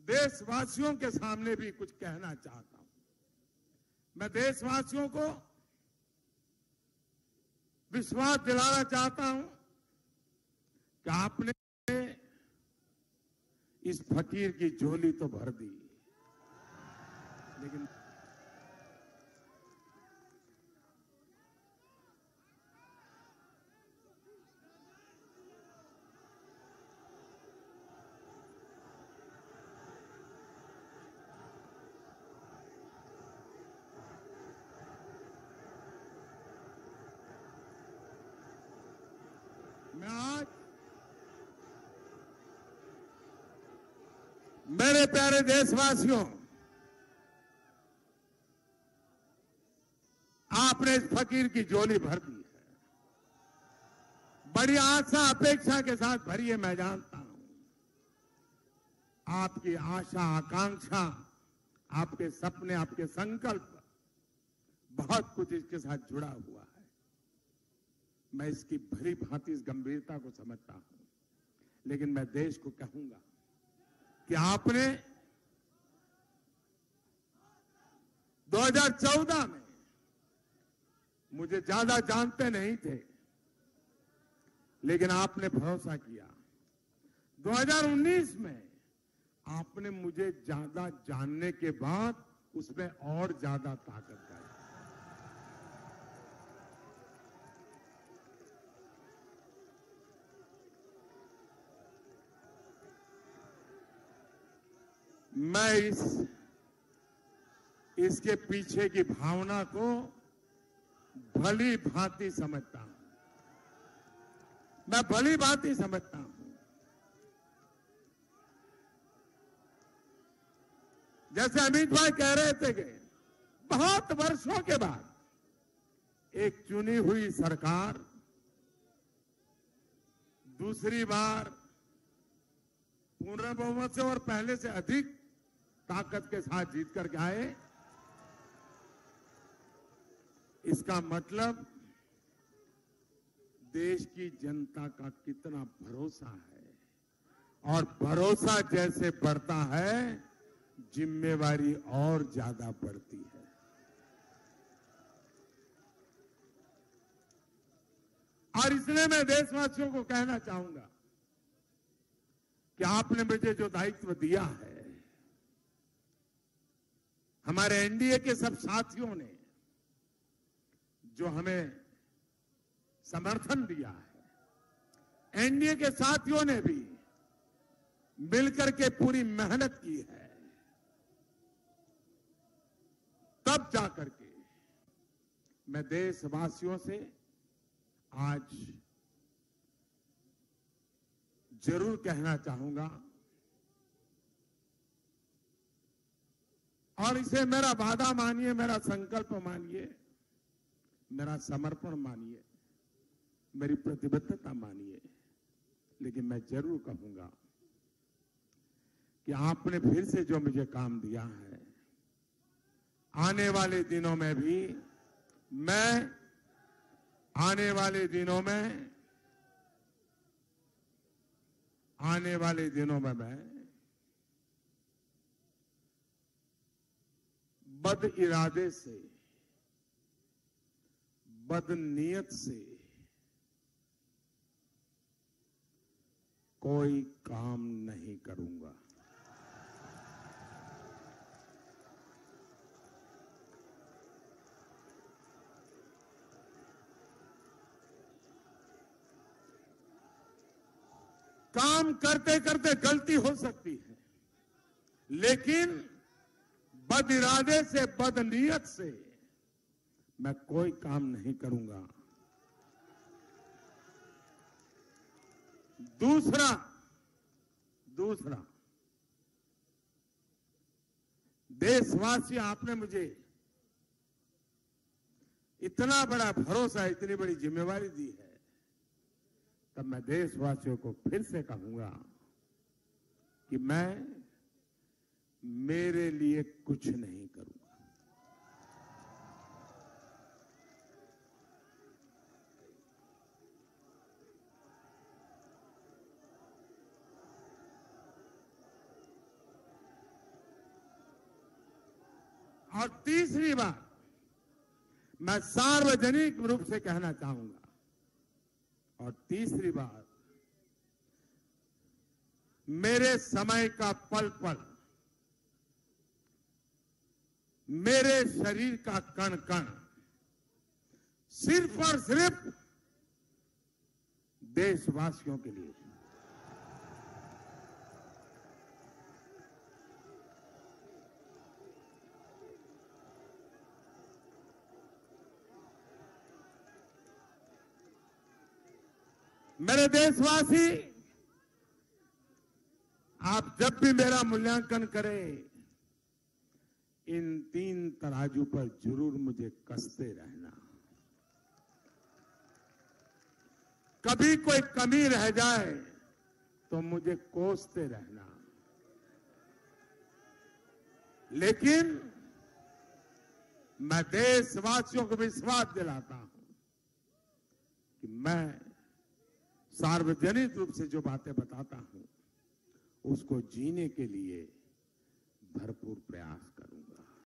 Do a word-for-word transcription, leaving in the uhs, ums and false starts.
देशवासियों के सामने भी कुछ कहना चाहता हूं। मैं देशवासियों को विश्वास दिलाना चाहता हूं कि आपने इस फकीर की झोली तो भर दी, लेकिन मैं आज मेरे प्यारे देशवासियों, आपने इस फकीर की झोली भर दी है। बड़ी आशा अपेक्षा के साथ भरी है, मैं जानता हूं। आपकी आशा आकांक्षा, आपके सपने, आपके संकल्प, बहुत कुछ इसके साथ जुड़ा हुआ है। मैं इसकी भली भांति इस गंभीरता को समझता हूं, लेकिन मैं देश को कहूंगा कि आपने दो हज़ार चौदह में, मुझे ज्यादा जानते नहीं थे, लेकिन आपने भरोसा किया। दो हज़ार उन्नीस में आपने मुझे ज्यादा जानने के बाद उसमें और ज्यादा ताकत आई। मैं इस इसके पीछे की भावना को भली भांति समझता हूं। मैं भली भांति समझता हूं। जैसे अमित भाई कह रहे थे कि बहुत वर्षों के बाद एक चुनी हुई सरकार दूसरी बार पूर्ण बहुमत से और पहले से अधिक ताकत के साथ जीत करके आए, इसका मतलब देश की जनता का कितना भरोसा है, और भरोसा जैसे बढ़ता है, जिम्मेवारी और ज्यादा बढ़ती है। और इसलिए मैं देशवासियों को कहना चाहूंगा कि आपने मुझे जो दायित्व दिया है, हमारे एनडीए के सब साथियों ने जो हमें समर्थन दिया है, एनडीए के साथियों ने भी मिलकर के पूरी मेहनत की है, तब जाकर के मैं देशवासियों से आज जरूर कहना चाहूंगा, और इसे मेरा वादा मानिए, मेरा संकल्प मानिए, मेरा समर्पण मानिए, मेरी प्रतिबद्धता मानिए, लेकिन मैं जरूर कहूंगा कि आपने फिर से जो मुझे काम दिया है, आने वाले दिनों में भी मैं आने वाले दिनों में आने वाले दिनों में मैं बद इरादे से, बद नीयत से कोई काम नहीं करूंगा। काम करते करते गलती हो सकती है, लेकिन बद इरादे से, बद नीयत से मैं कोई काम नहीं करूंगा। दूसरा दूसरा देशवासी, आपने मुझे इतना बड़ा भरोसा, इतनी बड़ी जिम्मेवारी दी है, तब मैं देशवासियों को फिर से कहूंगा कि मैं मेरे लिए कुछ नहीं करूंगा। और तीसरी बात मैं सार्वजनिक रूप से कहना चाहूंगा, और तीसरी बात, मेरे समय का पल पल, मेरे शरीर का कण कण सिर्फ और सिर्फ देशवासियों के लिए। मेरे देशवासी, आप जब भी मेरा मूल्यांकन करें, इन तीन तराजू पर जरूर मुझे कसते रहना। कभी कोई कमी रह जाए तो मुझे कोसते रहना, लेकिन मैं देशवासियों को विश्वास दिलाता हूं कि मैं सार्वजनिक रूप से जो बातें बताता हूं उसको जीने के लिए भरपूर प्रयास करूंगा।